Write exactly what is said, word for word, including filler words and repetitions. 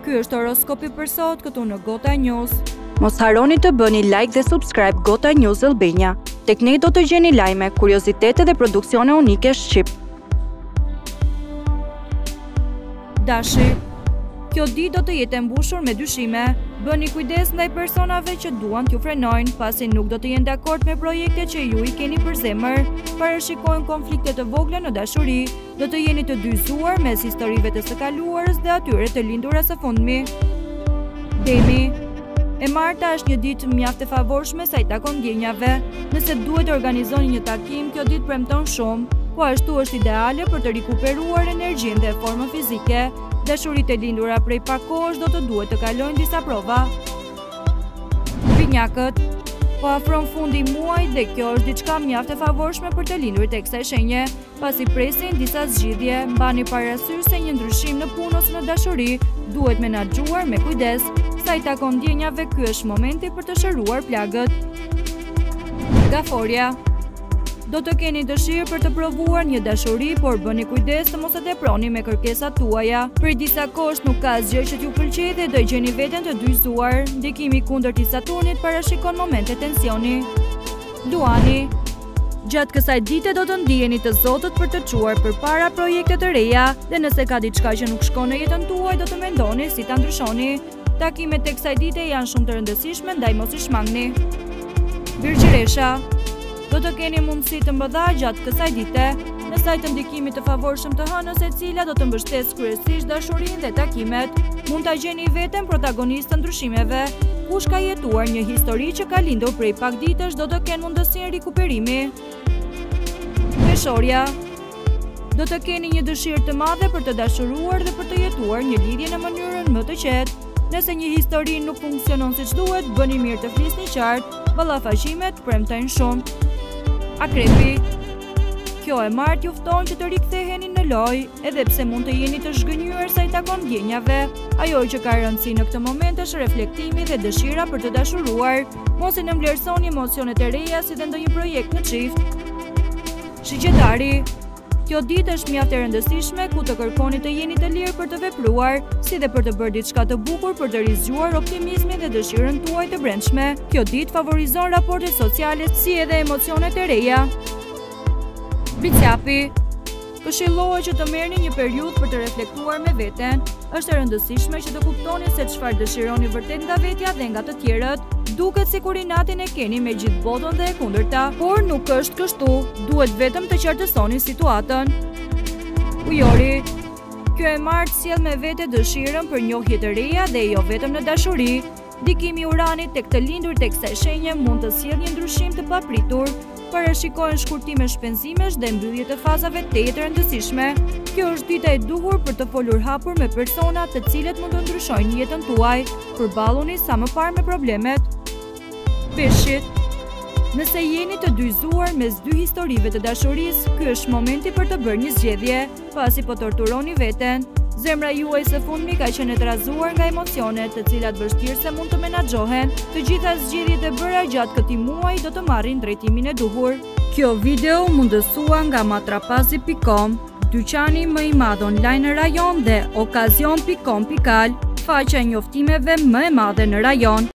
Ky është horoskopi për sot këtu në GotaNews. Mos harroni të bëni like dhe subscribe GotaNews Albania. Tek ne do të gjeni lajme, kuriozitete dhe produksione unike shqip. Dashi. Kjo ditë do të jetë e mbushur me dyshime. Bëni kujdes ndaj personave që duan t'ju frenojnë, pasi nuk do të jenë dakord me projekte që ju i keni për zemër. Parashikojnë konflikte të vogla në dashuri. Do të jeni të dyzuar mes historive të së kaluarës dhe atyre të lindura së fundmi. Beni. E marta është një ditë mjaft e favorshme sa i takon ndjenjave. Nëse duhet të organizoni një takim, kjo ditë premton shumë, po ashtu është ideale për të rikuperuar energjinë dhe formën fizike. Dashuritë e lindura prej pak kohësh do të duhet të kalojnë disa prova. Binjakët. Po afron fundi i muajit dhe kjo është diçka mjaft e favorshme për të lindurit e kësaj shenje, pasi presin disa zgjidhje. Mbani parasysh se një ndryshim në punë ose në dashuri duhet menaxhuar me kujdes. Sa i takon ndjenjave, ky është momenti për të shëruar plagët. Gaforja. Do të keni dëshirë për të provuar një dashuri, por bëni kujdes të mos e teproni me kërkesat tuaja. Për disa kohësh nuk ka asgjë që t'ju pëlqejë dhe do gjeni veten të dyzuar. Ndikimi kundërt i Saturnit parashikon momente tensioni. Luani. Gjatë kësaj dite do të ndiheni të zotët për të çuar përpara projekte të reja, dhe nëse ka diçka që nuk shkon në jetën tuaj, do të mendoni si ta ndryshoni. Takimet tek kësaj dite janë shumë të rëndësishme, ndaj mos i shmangni. Virgjëresha. Do të keni mundësi të mëdha gjatë kësaj dite, në sajt të ndikimit të favorshëm të hënës, e cila do të mbështesë kryesisht dashurinë dhe takimet. Mund ta gjeni veten protagonist të ndryshimeve. Kush ka jetuar një histori që ka lindur prej pak ditësh do të kenë mundësinë rikuperimi. Peshorja. Do të keni një dëshirë të madhe për të dashuruar dhe për të jetuar një lidhje në mënyrën më të qetë. Nëse një histori nuk funksionon siç duhet, bëni mirë të flisni qartë, ballafaqimet premtojnë shumë. Akrepi. Kjo e martë ju fton që të riktheheni në lojë, edhe pse mund të jeni të zhgënjur sa i takon ndjenjave. Ajo që ka rëndësi në këtë moment është reflektimi dhe dëshira për të dashuruar. Mos i nënvlerësoni emocionet e reja si dhe ndonjë projekt në çift. Shqyrtari. Kjo ditë është mjaft e rëndësishme ku të kërkoni të jeni të lirë për të vepruar, si dhe për të bërë diçka të bukur për të rizgjuar optimizmin dhe dëshirën tuaj të brendshme. Kjo ditë favorizon raportet sociale si edhe emocionet e reja. Bicjapi. Këshillohet që të merrni një periudhë për të reflektuar me veten. Është e rëndësishme që të kuptoni se çfarë dëshironi vërtet nga vetja dhe nga të tjerët. Duket sikur inatin e keni me gjithë botën dhe e kundërta, por nuk është kështu. Duhet vetëm të qartësoni situatën. Ujori. Kjo e martë sjell me vete dëshirën për njohje të reja dhe jo vetëm në dashuri. Ndikimi i Uranit tek të lindurit e kësaj shenje mund të sjellë një ndryshim të papritur. Parashikojnë shkurtime shpenzimesh dhe mbyllje të fazave të jetë rëndësishme. Kjo është dita e duhur për të folur hapur me persona të cilët mund të ndryshojnë jetën tuaj. Përballuni sa më parë me problemet. Peshqit. Nëse jeni të dyzuar mes dy historive të dashurisë, ky është momenti për të bërë një zgjedhje, pasi po torturoni veten. Zemra juaj së fundmi ka qenë e trazuar nga emocionet, të cilat vështirëse mund të menaxhohen. Të gjitha zgjedhjet e bëra gjatë këtij muaji do të marrin drejtimin e duhur. Kjo video mundësua nga matrapazi pikë com, dyqani më i madh online në rajon, dhe okazion pikë com pikë al, faqja e njoftimeve më e madhe në rajon.